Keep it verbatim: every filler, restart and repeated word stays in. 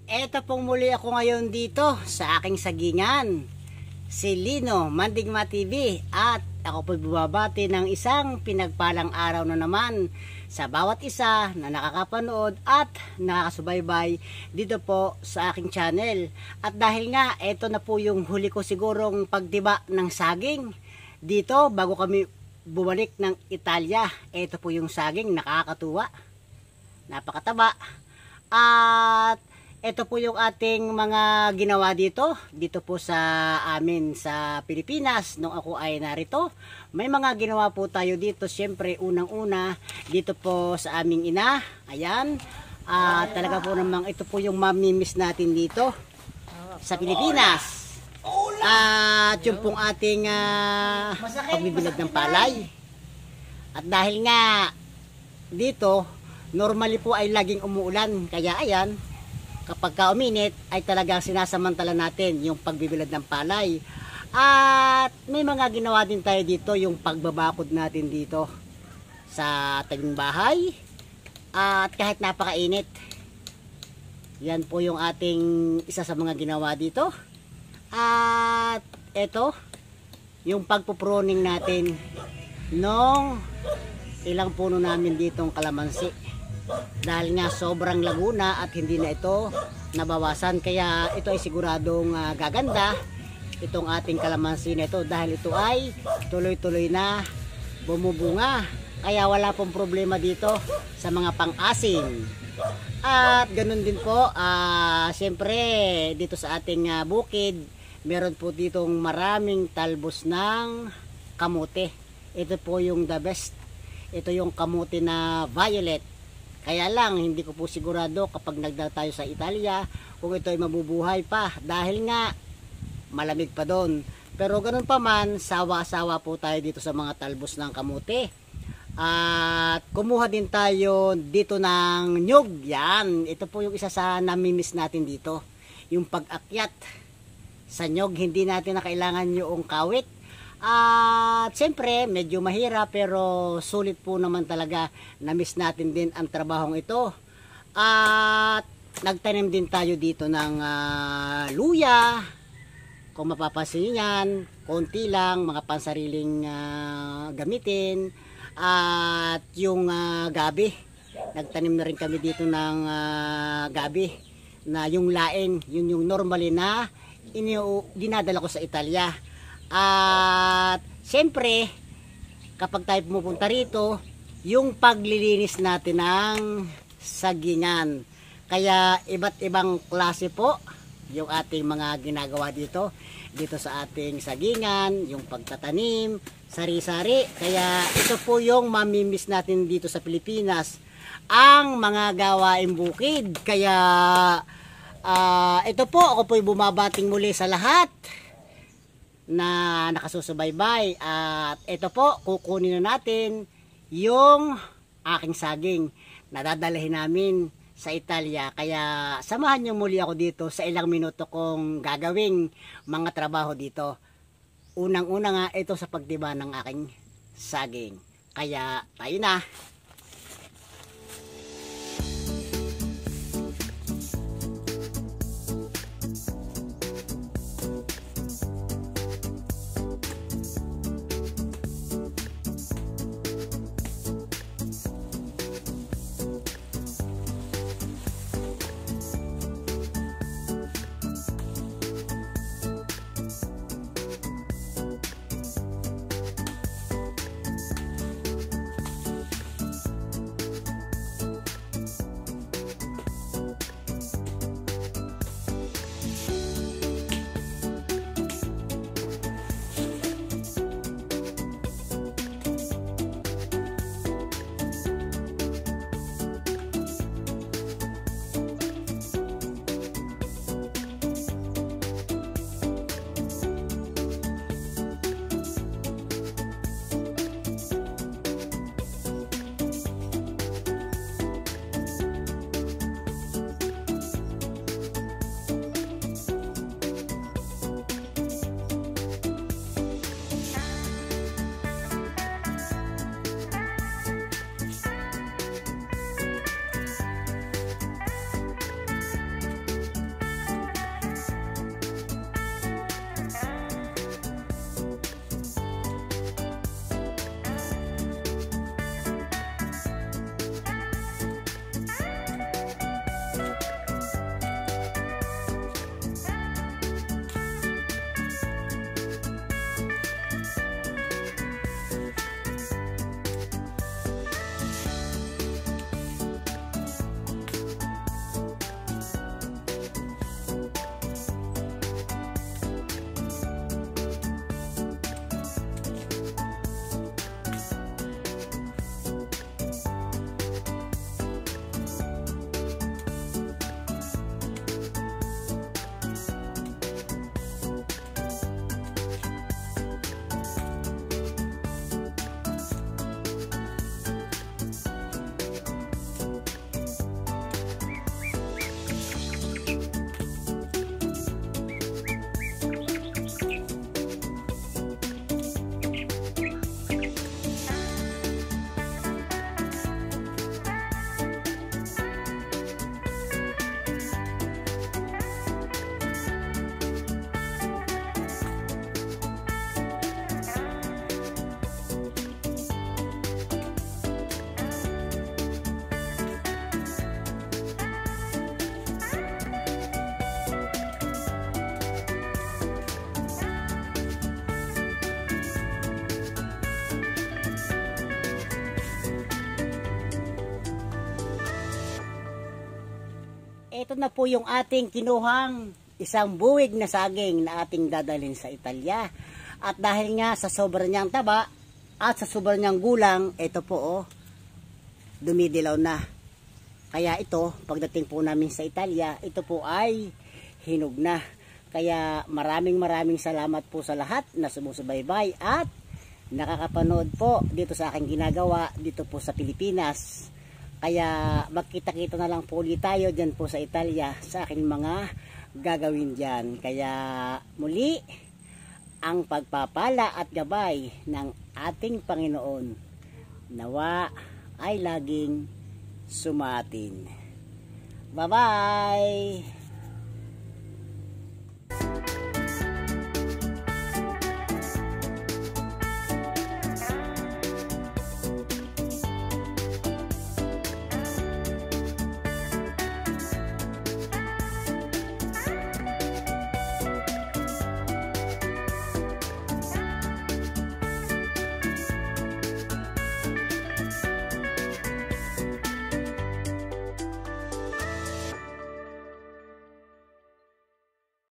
Eto pong muli ako ngayon dito sa aking sagingan, si Lino Mandigma T V, at ako po bumabati ng isang pinagpalang araw na naman sa bawat isa na nakakapanood at nakakasubaybay dito po sa aking channel. At dahil nga eto na po yung huli ko sigurong pagtiba ng saging dito bago kami bumalik ng Italia. Eto po yung saging, nakakatuwa, napakataba. At ito po yung ating mga ginawa dito, dito po sa amin sa Pilipinas nung ako ay narito. May mga ginawa po tayo dito, siyempre unang-una dito po sa aming ina. Ayan, uh, talaga po namang ito po yung mamimiss natin dito sa Pilipinas. At uh, yung pong ating uh, pagbibilad ng palay. At dahil nga dito, normally po ay laging umuulan, kaya ayan, kapag ka uminit ay talagang sinasamantala natin yung pagbibilad ng palay. At may mga ginawa din tayo dito, yung pagbabakod natin dito sa tabing bahay. At kahit napakainit, yan po yung ating isa sa mga ginawa dito. At eto, yung pagpuproning natin nung ilang puno namin ditong kalamansi. Dahil nga sobrang laguna at hindi na ito nabawasan, kaya ito ay siguradong uh, gaganda itong ating kalamansi na ito, dahil ito ay tuloy-tuloy na bumubunga, kaya wala pong problema dito sa mga pang-asim. At ganun din po, uh, siyempre dito sa ating uh, bukid, meron po ditong maraming talbos ng kamote. Ito po yung the best, ito yung kamote na violet. Kaya lang, hindi ko po sigurado kapag nagdala tayo sa Italia kung ito ay mabubuhay pa, dahil nga malamig pa doon. Pero ganun pa man, sawa-sawa po tayo dito sa mga talbos ng kamote. At kumuha din tayo dito ng nyug. Yan, ito po yung isa sa namimiss natin dito, yung pag-akyat sa nyug. Hindi natin na kailangan yung kawit. At siyempre medyo mahirap, pero sulit po naman talaga. Na-miss natin din ang trabahong ito. At nagtanim din tayo dito ng uh, luya. Kung mapapansin yan, konti lang, mga pansariling uh, gamitin. At yung uh, gabi, nagtanim na rin kami dito ng uh, gabi, na yung laing, yun yung normally na inyo, dinadala ko sa Italia. At siyempre kapag tayo pumupunta rito, yung paglilinis natin ng sagingan, kaya iba't ibang klase po yung ating mga ginagawa dito dito sa ating sagingan, yung pagtatanim, sari-sari. Kaya ito po yung mamimiss natin dito sa Pilipinas, ang mga gawaing bukid. Kaya uh, ito po, ako po'y bumabating muli sa lahat na nakasusubaybay. At ito po, kukunin na natin yung aking saging na dadalhin namin sa Italia. Kaya samahan nyo muli ako dito sa ilang minuto kong gagawing mga trabaho dito. Unang-una nga ito sa pagdiba ng aking saging. Kaya tayo na. ito na po yung ating kinuhang isang buwig na saging na ating dadalhin sa Italia. At dahil nga sa sobrang niyang taba at sa sobrang niyang gulang, ito po oh, dumidilaw na. Kaya ito, pagdating po namin sa Italia, ito po ay hinog na. Kaya maraming maraming salamat po sa lahat na sumusubaybay at nakakapanood po dito sa aking ginagawa dito po sa Pilipinas. Kaya magkita-kita na lang po ulit tayo dyan po sa Italia sa aking mga gagawin dyan. Kaya muli, ang pagpapala at gabay ng ating Panginoon nawa ay laging sumatin. Bye-bye!